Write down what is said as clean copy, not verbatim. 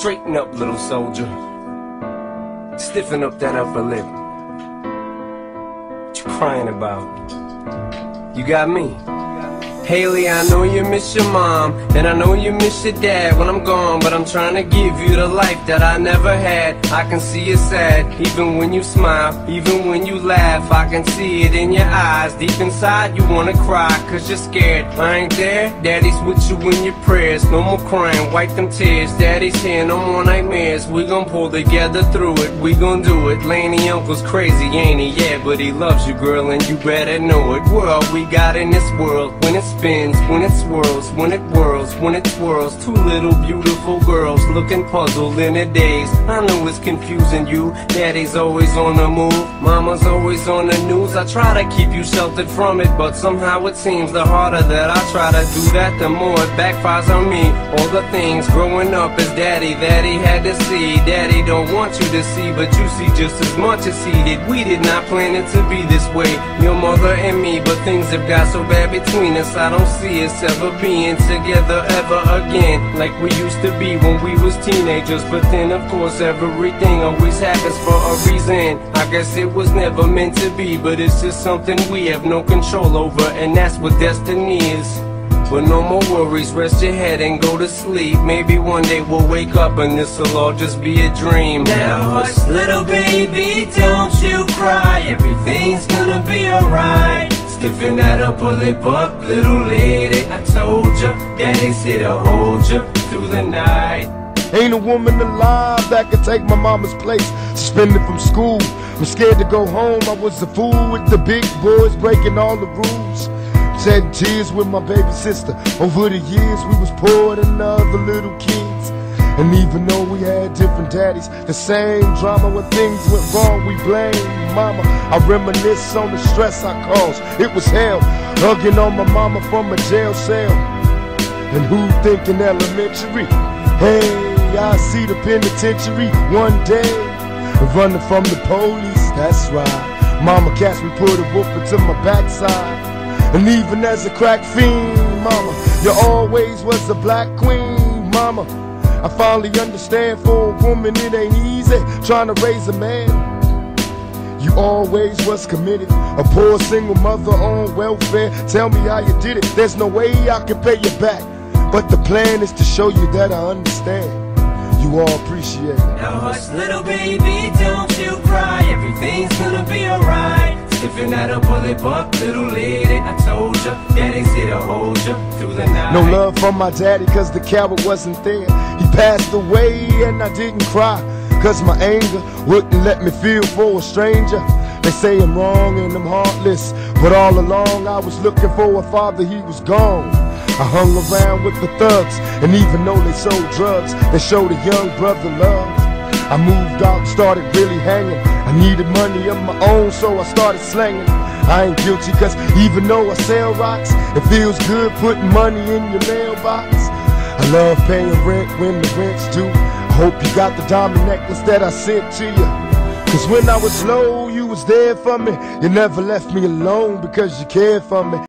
Straighten up, little soldier. Stiffen up that upper lip. What you crying about? You got me. Haley, I know you miss your mom, and I know you miss your dad when I'm gone, but I'm trying to give you the life that I never had. I can see you sad, even when you smile, even when you laugh, I can see it in your eyes. Deep inside you wanna cry, cause you're scared. I ain't there, daddy's with you in your prayers. No more crying, wipe them tears. Daddy's here, no more nightmares. We gon' pull together through it, we gon' do it. Laney uncle's crazy, ain't he? Yeah, but he loves you, girl, and you better know it. We're all we got in this world. When it spins, when it swirls, when it whirls, when it twirls. Two little beautiful girls looking puzzled in a daze. I know it's confusing you. Daddy's always on the move, mama's always on the news. I try to keep you sheltered from it, but somehow it seems the harder that I try to do that, the more it backfires on me. All the things growing up as daddy that he had to see. Daddy don't want you to see, but you see just as much as he did. We did not plan it to be this way, your mother and me, but things have got so bad between us. I don't see us ever being together ever again, like we used to be when we was teenagers. But then of course everything always happens for a reason. I guess it was never meant to be, but it's just something we have no control over, and that's what destiny is. But no more worries, rest your head and go to sleep. Maybe one day we'll wake up and this'll all just be a dream. Now hush, little baby, don't you cry. Everything's gonna be alright. Stiffen that upper lip up, little lady. I told ya, daddy's here to hold ya through the night. Ain't a woman alive that could take my mama's place. Suspended from school, I'm scared to go home. I was a fool with the big boys, breaking all the rules. Shedding tears with my baby sister. Over the years we was poor than other little kids. And even though we had different daddies, the same drama when things went wrong, we blame mama. I reminisce on the stress I caused. It was hell, hugging on my mama from a jail cell. And who thinking elementary? Hey, I see the penitentiary one day, running from the police, that's right. Mama catch me, put a whoop into my backside. And even as a crack fiend, mama, you always was a black queen, mama. I finally understand, for a woman it ain't easy trying to raise a man. You always was committed, a poor single mother on welfare. Tell me how you did it, there's no way I can pay you back, but the plan is to show you that I understand. You all appreciate it. Now hush, little baby, don't you cry. Everything's gonna be alright. Stiffen that upper lip up, little lady. I told ya, daddy's here to hold ya through the night. No love from my daddy cause the coward wasn't there. He passed away and I didn't cry, cause my anger wouldn't let me feel for a stranger. They say I'm wrong and I'm heartless, but all along I was looking for a father, he was gone. I hung around with the thugs, and even though they sold drugs, they showed a young brother love. I moved out, started really hanging. I needed money of my own, so I started slanging. I ain't guilty, cause even though I sell rocks, it feels good putting money in your mailbox. I love paying rent when the rent's due. I hope you got the diamond necklace that I sent to you, cause when I was low, you was there for me. You never left me alone because you cared for me.